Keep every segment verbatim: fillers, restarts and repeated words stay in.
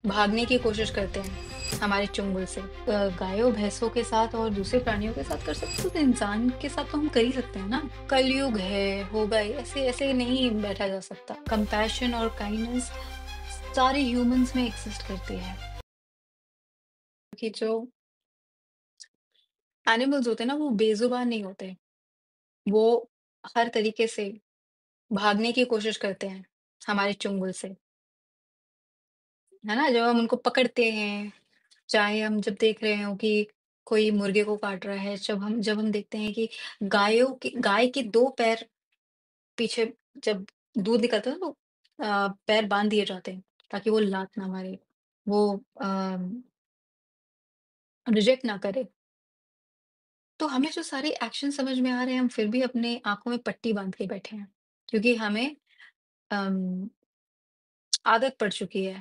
भागने की कोशिश करते हैं हमारे चुंगल से। अ, गायों, भैंसों के साथ और दूसरे प्राणियों के साथ कर सकते हैं, तो इंसान के साथ तो हम कर ही सकते हैं ना। कलयुग है, होगा ही, ऐसे ऐसे नहीं बैठा जा सकता। कंपैशन और काइंडनेस सारे ह्यूमंस में एक्सिस्ट करती है। कि जो एनिमल्स होते हैं ना, वो बेज़ुबान नहीं होते। वो हर तरीके से भागने की कोशिश करते हैं हमारे चुंगल से, है ना? जब हम उनको पकड़ते हैं, चाहे हम जब देख रहे हों कि कोई मुर्गे को काट रहा है, जब हम जब हम देखते हैं कि गायों की गाय के दो पैर पीछे जब दूध निकलता है ना, तो अ, पैर बाँध दिए जाते हैं, ताकि वो लात ना मारे, वो अ, रिजेक्ट ना करे। तो हमें जो सारे एक्शन समझ में आ रहे हैं, हम फिर भी अपने आँखों में पट्टी बाँध के बैठे हैं, क्योंकि हमें अम, आदत पड़ चुकी है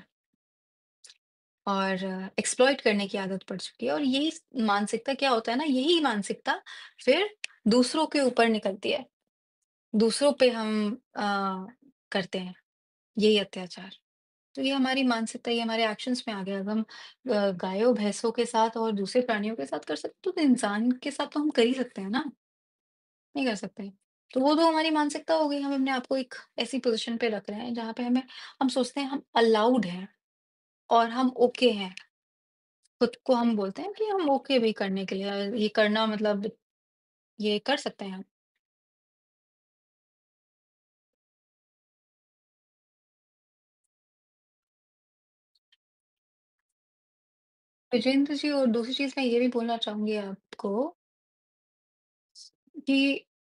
और एक्सप्लॉइट करने की आदत पड़ चुकी है, और यही स मानसिकता क्या होता है ना, यही मानसिकता फिर दूसरों के ऊपर निकलती है। दूसरों पे हम अ, करते हैं यही अत्याचार। तो ये हमारी मानसिकता, ये हमारे एक्शंस में आ गया। अब हम अ, गायों, भैंसों के साथ और दूसरे प्राणियों के साथ कर सकते, तो इंसान के साथ तो हम कर ही सकते हैं ना, नहीं कर सकते? तो वो तो हमारी मानसिकता हो गई। हम अपने आप को एक ऐसी पोज़ीशन पे रख रहे हैं, जहाँ पे हमें हम सोचते हैं हम अलाउड हैं और हम ओके हैं। खुद को हम बोलते हैं कि हम ओके भी करने के लिए, ये करना मतलब ये कर सकते हैं हम। विजेंद्र जी, और दूसरी चीज़ मैं ये भी बोलना चाहूँगी आपको कि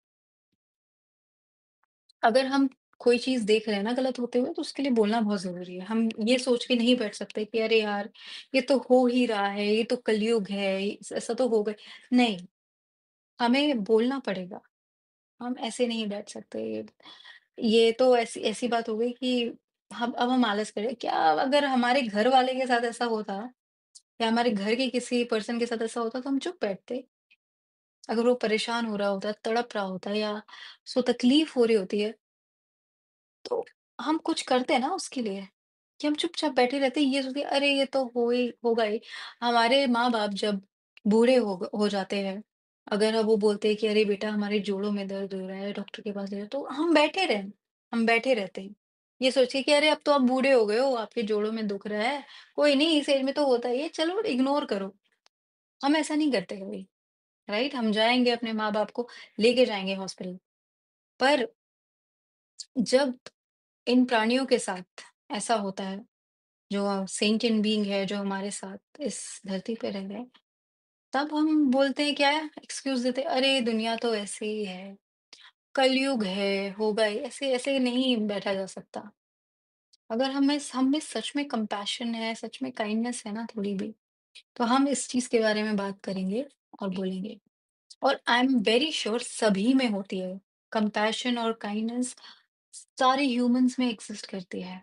अगर हम कोई चीज़ देख रहे हैं ना गलत होते हुए, तो उसके लिए बोलना बहुत ज़रूरी है। हम ये सोच के नहीं बैठ सकते कि अरे यार, ये तो हो ही रहा है, ये तो कलयुग है, इस ऐसा तो होगा ही। नहीं, हमें बोलना पड़ेगा। हम ऐसे नहीं बैठ सकते। ये तो ऐसी ऐसी बात हो गई कि हम अब हम आलस करें। क्या अगर हमारे घर वाले के साथ ऐसा होता, या हमारे घर के किसी पर्सन के साथ ऐसा होता, तो हम चुप बैठते। अगर वो परेशान हो रहा होता, तड़प रहा होता, या उसको तकलीफ हो रही होती है, तो हम कुछ करते हैं ना उसके लिए, कि हम चुपचाप बैठे रहते हैं, ये सोचते हैं, अरे ये तो हो ही होगा ही। हमारे माँ-बाप जब बूढ़े हो ग हो जाते हैं, अगर अब वो बोलते हैं कि अरे बेटा, हमारे जोड़ों में दर्द हो रहा है, डॉक्टर के पास ले जाओ, तो हम बैठे रहे हम बैठे रहते हैं। ये सोच के कि अरे अब तो आप बूढ़े हो गए हो, आपके जोड़ों में दुख रहा है, कोई नहीं, इस एज में तो होता ही है, चलो इग्नोर करो। हम ऐसा नहीं करते कभी, राइट? हम जाएँगे, अपने माँ-बाप को लेके जाएँगे हॉस्पिटल। पर जब इन प्राणियों के साथ ऐसा होता है, जो सेंटिएंट बीइंग है, जो हमारे साथ इस धरती पे रह रहे हैं, तब हम बोलते हैं, क्या है, एक्सक्यूज़ देते हैं, अरे दुनिया तो ऐसे ही है, कलयुग है, होगा ही, ऐसे ऐसे नहीं बैठा जा सकता। अगर हमें हम में सच में कंपैशन है, सच में काइंडनेस है ना थोड़ी भी, तो हम इस चीज़ के बारे में बात करेंगे और बोलेंगे। और आई एम वेरी श्योर सभी में होती है। कंपैशन और काइंडनेस सारे ह्यूमन्स में एक्सिस्ट करती है।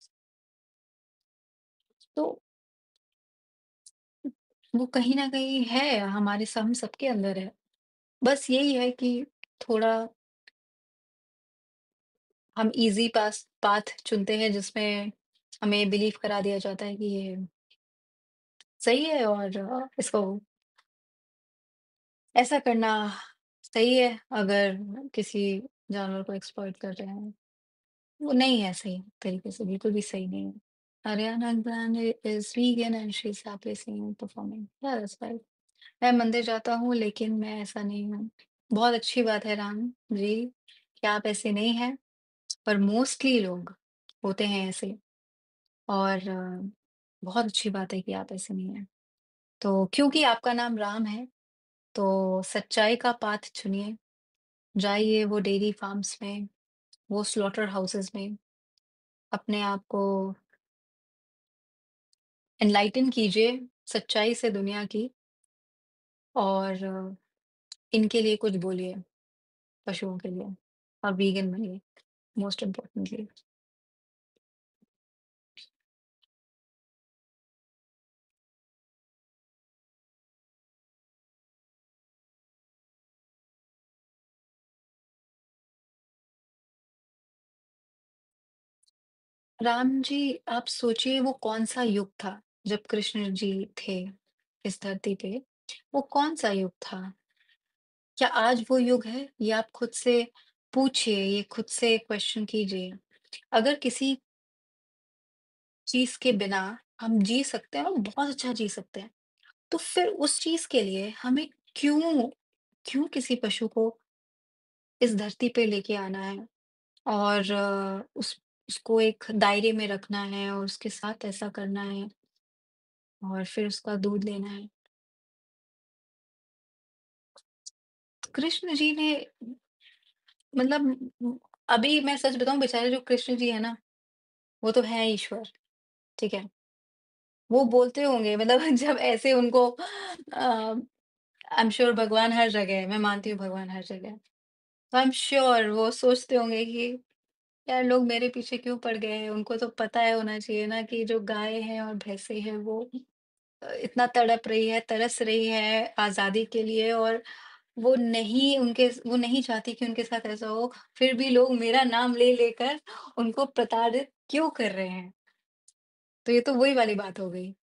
तो वो कहीं न कहीं है, हमारे स हम सबके अंदर है। बस यही है कि थोड़ा हम ईज़ी पास पाथ चुनते हैं, जिसमें हमें बिलीव करा दिया जाता है कि ये सही है, और अ, इसको ऐसा करना सही है। अगर किसी जानवर को एक्सप्लॉइट कर रहे हैं, वो नहीं है सही तरीके से, बिल्कुल भी सही नहीं है। Ariana Grande is vegan and she's happily singing, performing. Yeah, that's right. मैं मंदिर जाता हूँ, लेकिन मैं ऐसा नहीं हूँ। बहुत अच्छी बात है राम जी, कि आप ऐसे नहीं हैं, पर मोस्टली लोग होते हैं ऐसे, और अ, बहुत अच्छी बात है कि आप ऐसे नहीं हैं। तो क्योंकि आपका नाम राम है, तो सच्चाई का पाथ चुनिए। जाइए वो डेयरी फार्म्स में, वो स्लॉटर हाउसेज़ में, अपने आप को एनलाइटन कीजिए सच्चाई से दुनिया की, और अ, इनके लिए कुछ बोलिए, पशुओं के लिए, और वीगन बनिए, मोस्ट इम्पोर्टेंटली। राम जी, आप सोचिए वो कौन-सा युग था, जब कृष्ण जी थे इस धरती पे, वो कौन-सा युग था? क्या आज वो युग है? ये आप खुद से पूछिए, ये खुद से क्वेश्चन कीजिए। अगर किसी चीज़ के बिना हम जी सकते हैं और बहुत अच्छा जी सकते हैं, तो फिर उस चीज़ के लिए हमें क्यों क्यों किसी पशु को इस धरती पे लेके आना है और अ, उस उसको एक दायरे में रखना है और उसके साथ ऐसा करना है और फिर उसका दूध लेना है। कृष्ण जी ने मतलब उम, अभी मैं सच बताऊँ बेचारे जो कृष्ण जी हैं ना, वो तो हैं ईश्वर, ठीक है? वो बोलते होंगे मतलब जब ऐसे उनको अ, आई एम श्योर भगवान हर जगह है, मैं मानती हूँ भगवान हर जगह है। तो आई एम श्योर वो सोचते होंगे कि यार लोग मेरे पीछे क्यों पड़ गए हैं? उनको तो पता है होना चाहिए ना कि जो गाय हैं और भैंसें हैं वो अ, इतना तड़प रही है, तरस रही है आज़ादी के लिए और वो नहीं उनके वो नहीं चाहती कि उनके साथ ऐसा हो, फिर भी लोग मेरा नाम ले लेकर उनको प्रताड़ित क्यों कर रहे हैं? तो ये तो वही वाली बात हो गई।